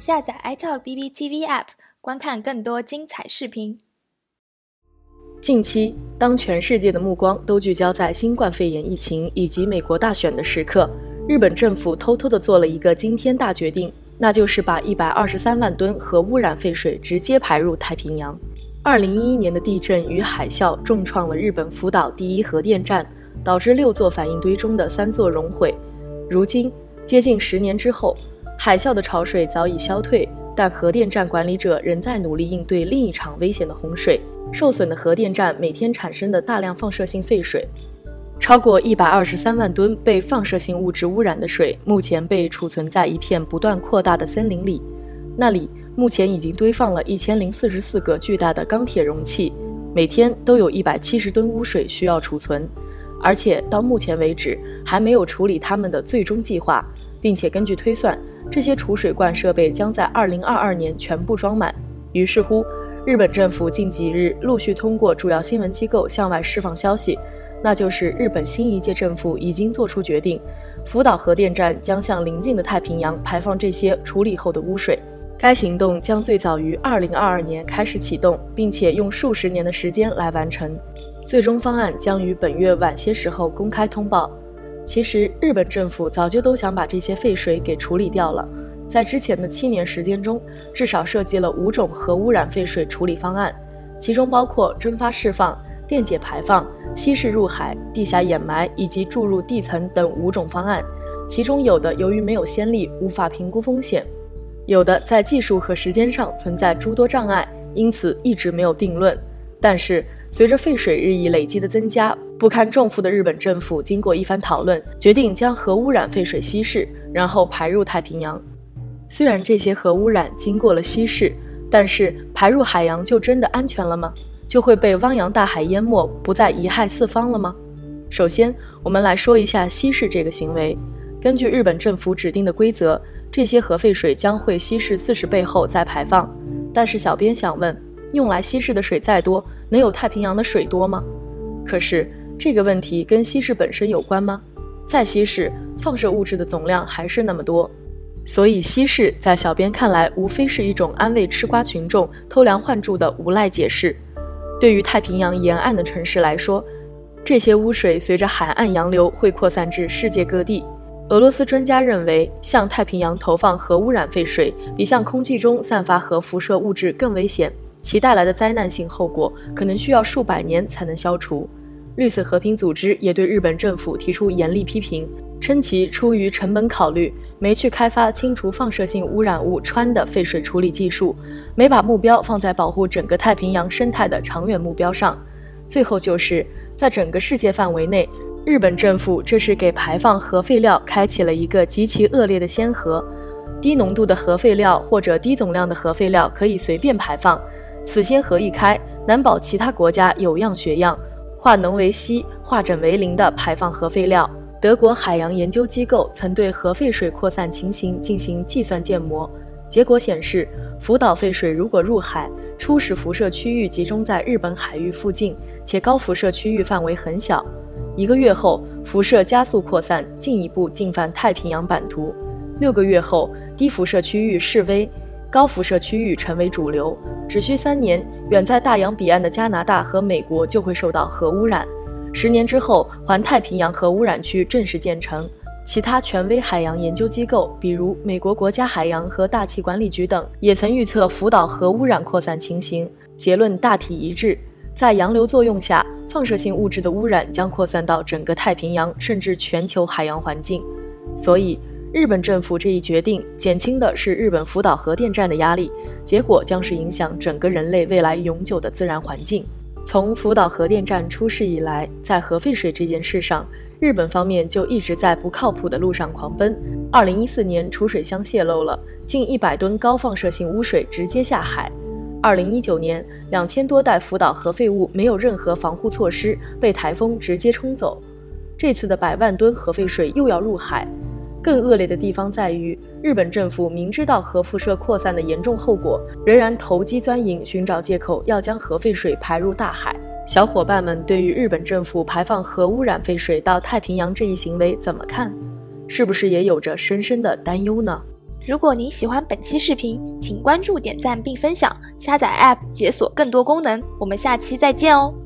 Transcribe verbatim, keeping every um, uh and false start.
下载 iTalk B B T V App， 观看更多精彩视频。 近期，当全世界的目光都聚焦在新冠肺炎疫情以及美国大选的时刻，日本政府偷偷地做了一个惊天大决定，那就是把一百二十三万吨核污染废水直接排入太平洋。二零一一年的地震与海啸重创了日本福岛第一核电站，导致六座反应堆中的三座熔毁。如今，接近十年之后，海啸的潮水早已消退，但核电站管理者仍在努力应对另一场危险的洪水。受损的核电站每天产生的大量放射性废水，超过一百二十三万吨被放射性物质污染的水，目前被储存在一片不断扩大的森林里。那里目前已经堆放了一千零四十四个巨大的钢铁容器，每天都有一百七十吨污水需要储存，而且到目前为止还没有处理它们的最终计划，并且根据推算，这些储水罐设备将在二零二二年全部装满。于是乎，日本政府近几日陆续通过主要新闻机构向外释放消息，那就是日本新一届政府已经做出决定，福岛核电站将向邻近的太平洋排放这些处理后的污水。该行动将最早于二零二二年开始启动，并且用数十年的时间来完成。最终方案将于本月晚些时候公开通报。其实，日本政府早就都想把这些废水给处理掉了。在之前的七年时间中，至少设计了五种核污染废水处理方案，其中包括蒸发释放、电解排放、稀释入海、地下掩埋以及注入地层等五种方案。其中有的由于没有先例，无法评估风险；有的在技术和时间上存在诸多障碍，因此一直没有定论。但是，随着废水日益累积的增加，不堪重负的日本政府经过一番讨论，决定将核污染废水稀释，然后排入太平洋。虽然这些核污染经过了稀释，但是排入海洋就真的安全了吗？就会被汪洋大海淹没，不再贻害四方了吗？首先，我们来说一下稀释这个行为。根据日本政府指定的规则，这些核废水将会稀释四十倍后再排放。但是小编想问，用来稀释的水再多，能有太平洋的水多吗？可是这个问题跟稀释本身有关吗？再稀释，放射物质的总量还是那么多。所以稀释在小编看来无非是一种安慰吃瓜群众偷梁换柱的无赖解释。对于太平洋沿岸的城市来说，这些污水随着海岸洋流会扩散至世界各地。俄罗斯专家认为，向太平洋投放核污染废水比向空气中散发核辐射物质更危险，其带来的灾难性后果可能需要数百年才能消除。绿色和平组织也对日本政府提出严厉批评，称其出于成本考虑，没去开发清除放射性污染物氚的废水处理技术，没把目标放在保护整个太平洋生态的长远目标上。最后就是在整个世界范围内，日本政府这是给排放核废料开启了一个极其恶劣的先河。低浓度的核废料或者低总量的核废料可以随便排放，此先河一开，难保其他国家有样学样，化浓为稀，化整为零地排放核废料。德国海洋研究机构曾对核废水扩散情形进行计算建模，结果显示，福岛废水如果入海，初始辐射区域集中在日本海域附近，且高辐射区域范围很小。一个月后，辐射加速扩散，进一步进犯太平洋版图。六个月后，低辐射区域式微，高辐射区域成为主流。只需三年，远在大洋彼岸的加拿大和美国就会受到核污染。十年之后，环太平洋核污染区正式建成。其他权威海洋研究机构，比如美国国家海洋和大气管理局等，也曾预测福岛核污染扩散情形，结论大体一致。在洋流作用下，放射性物质的污染将扩散到整个太平洋，甚至全球海洋环境。所以，日本政府这一决定减轻的是日本福岛核电站的压力，结果将是影响整个人类未来永久的自然环境。从福岛核电站出事以来，在核废水这件事上，日本方面就一直在不靠谱的路上狂奔。二零一四年储水箱泄漏了，近一百吨高放射性污水直接下海。二零一九年，两千多袋福岛核废物没有任何防护措施，被台风直接冲走。这次的百万吨核废水又要入海。更恶劣的地方在于，日本政府明知道核辐射扩散的严重后果，仍然投机钻营，寻找借口要将核废水排入大海。小伙伴们对于日本政府排放核污染废水到太平洋这一行为怎么看？是不是也有着深深的担忧呢？ 如果您喜欢本期视频，请关注、点赞并分享，下载 App 解锁更多功能。我们下期再见哦！